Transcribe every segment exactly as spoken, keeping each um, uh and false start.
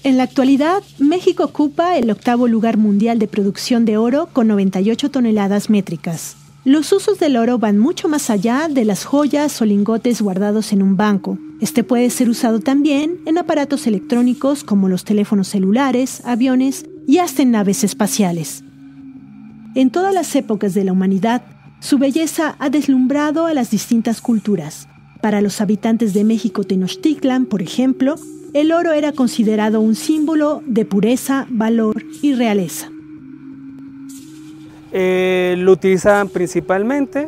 En la actualidad, México ocupa el octavo lugar mundial de producción de oro con noventa y ocho toneladas métricas. Los usos del oro van mucho más allá de las joyas o lingotes guardados en un banco. Este puede ser usado también en aparatos electrónicos como los teléfonos celulares, aviones y hasta en naves espaciales. En todas las épocas de la humanidad, su belleza ha deslumbrado a las distintas culturas. Para los habitantes de México Tenochtitlan, por ejemplo, el oro era considerado un símbolo de pureza, valor y realeza. Eh, lo utilizaban principalmente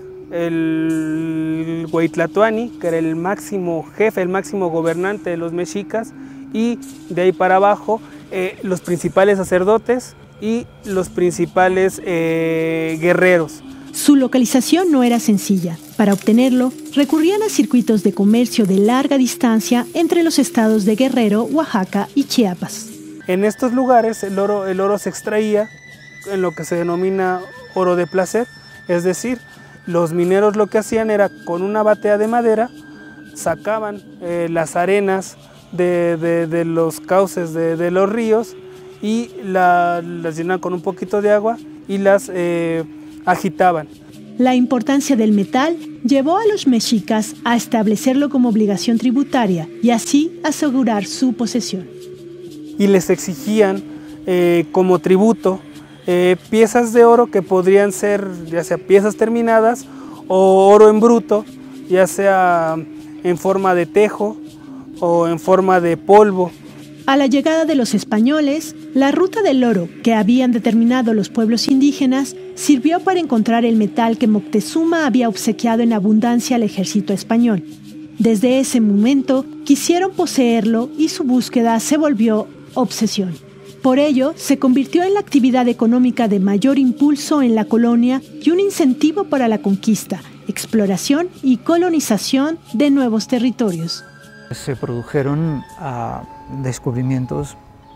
el Hueytlatoani, que era el máximo jefe, el máximo gobernante de los mexicas, y de ahí para abajo eh, los principales sacerdotes y los principales eh, guerreros. Su localización no era sencilla. Para obtenerlo, recurrían a circuitos de comercio de larga distancia entre los estados de Guerrero, Oaxaca y Chiapas. En estos lugares el oro, el oro se extraía en lo que se denomina oro de placer, es decir, los mineros lo que hacían era con una batea de madera, sacaban eh, las arenas de, de, de los cauces de, de los ríos y la, las llenaban con un poquito de agua y las eh, agitaban. La importancia del metal llevó a los mexicas a establecerlo como obligación tributaria y así asegurar su posesión. Y les exigían eh, como tributo eh, piezas de oro que podrían ser ya sea piezas terminadas o oro en bruto, ya sea en forma de tejo o en forma de polvo. A la llegada de los españoles, la ruta del oro que habían determinado los pueblos indígenas sirvió para encontrar el metal que Moctezuma había obsequiado en abundancia al ejército español. Desde ese momento quisieron poseerlo y su búsqueda se volvió obsesión. Por ello, se convirtió en la actividad económica de mayor impulso en la colonia y un incentivo para la conquista, exploración y colonización de nuevos territorios. Se produjeron uh, descubrimientos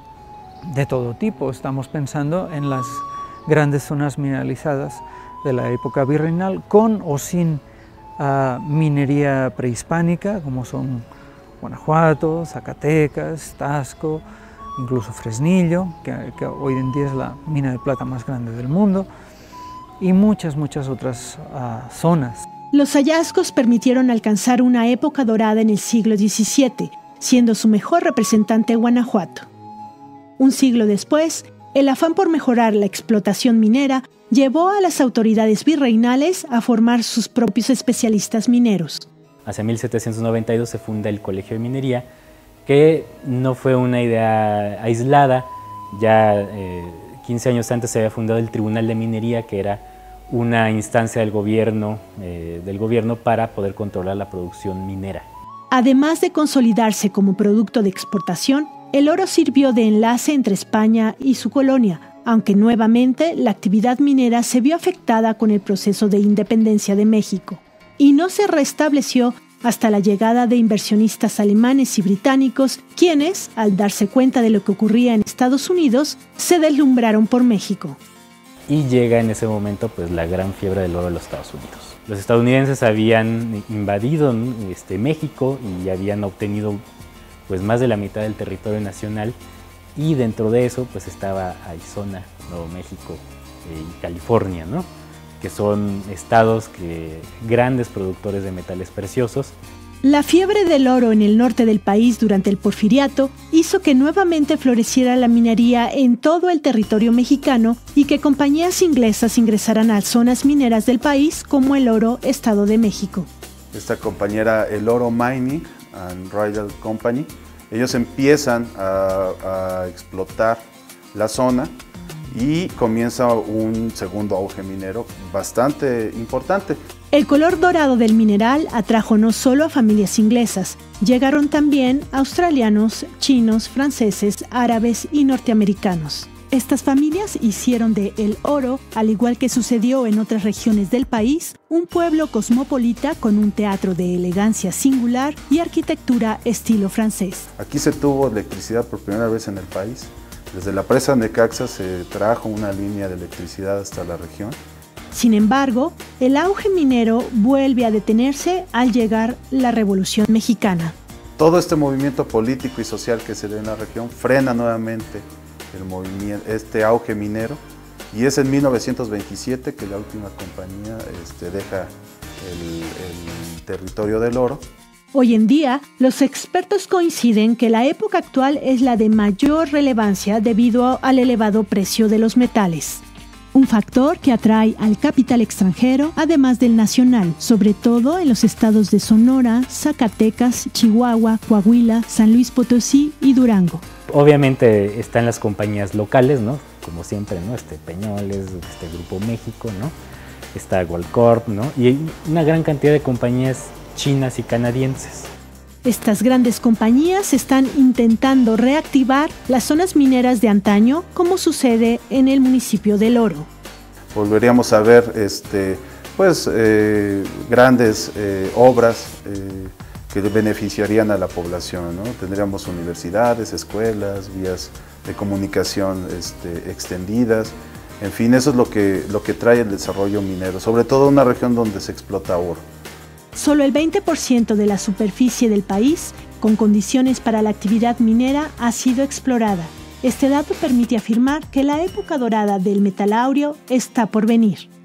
de todo tipo. Estamos pensando en las grandes zonas mineralizadas de la época virreinal, con o sin uh, minería prehispánica, como son Guanajuato, Zacatecas, Taxco, incluso Fresnillo, que, que hoy en día es la mina de plata más grande del mundo, y muchas, muchas otras uh, zonas. Los hallazgos permitieron alcanzar una época dorada en el siglo diecisiete, siendo su mejor representante Guanajuato. Un siglo después, el afán por mejorar la explotación minera llevó a las autoridades virreinales a formar sus propios especialistas mineros. Hacia mil setecientos noventa y dos se funda el Colegio de Minería, que no fue una idea aislada. Ya eh, quince años antes se había fundado el Tribunal de Minería, que era una instancia del gobierno, eh, del gobierno para poder controlar la producción minera. Además de consolidarse como producto de exportación, el oro sirvió de enlace entre España y su colonia, aunque nuevamente la actividad minera se vio afectada con el proceso de independencia de México, y no se restableció hasta la llegada de inversionistas alemanes y británicos, quienes, al darse cuenta de lo que ocurría en Estados Unidos, se deslumbraron por México. Y llega en ese momento pues, la gran fiebre del oro de los Estados Unidos. Los estadounidenses habían invadido este, México y habían obtenido pues, más de la mitad del territorio nacional, y dentro de eso pues, estaba Arizona, Nuevo México eh, y California, ¿no? Que son estados que, grandes productores de metales preciosos. La fiebre del oro en el norte del país durante el Porfiriato hizo que nuevamente floreciera la minería en todo el territorio mexicano y que compañías inglesas ingresaran a zonas mineras del país como el Oro Estado de México. Esta compañía era el Oro Mining and Royal Company. Ellos empiezan a, a explotar la zona y comienza un segundo auge minero bastante importante. El color dorado del mineral atrajo no solo a familias inglesas, llegaron también australianos, chinos, franceses, árabes y norteamericanos. Estas familias hicieron de el oro, al igual que sucedió en otras regiones del país, un pueblo cosmopolita con un teatro de elegancia singular y arquitectura estilo francés. Aquí se tuvo electricidad por primera vez en el país. Desde la presa Necaxa se trajo una línea de electricidad hasta la región. Sin embargo, el auge minero vuelve a detenerse al llegar la Revolución Mexicana. todo este movimiento político y social que se da en la región frena nuevamente el movimiento, este auge minero, y es en mil novecientos veintisiete que la última compañía este, deja el, el territorio del oro. Hoy en día, los expertos coinciden que la época actual es la de mayor relevancia debido al elevado precio de los metales. Un factor que atrae al capital extranjero, además del nacional, sobre todo en los estados de Sonora, Zacatecas, Chihuahua, Coahuila, San Luis Potosí y Durango. Obviamente están las compañías locales, ¿no? Como siempre, ¿no? Este Peñoles, este Grupo México, ¿no? Está Goldcorp, ¿no? Y hay una gran cantidad de compañías chinas y canadienses. Estas grandes compañías están intentando reactivar las zonas mineras de antaño, como sucede en el municipio del Oro. Volveríamos a ver este, pues, eh, grandes eh, obras eh, que beneficiarían a la población, ¿no? Tendríamos universidades, escuelas, vías de comunicación este, extendidas. En fin, eso es lo que, lo que trae el desarrollo minero, sobre todo en una región donde se explota oro. Solo el veinte por ciento de la superficie del país, con condiciones para la actividad minera, ha sido explorada. Este dato permite afirmar que la época dorada del metal áureo está por venir.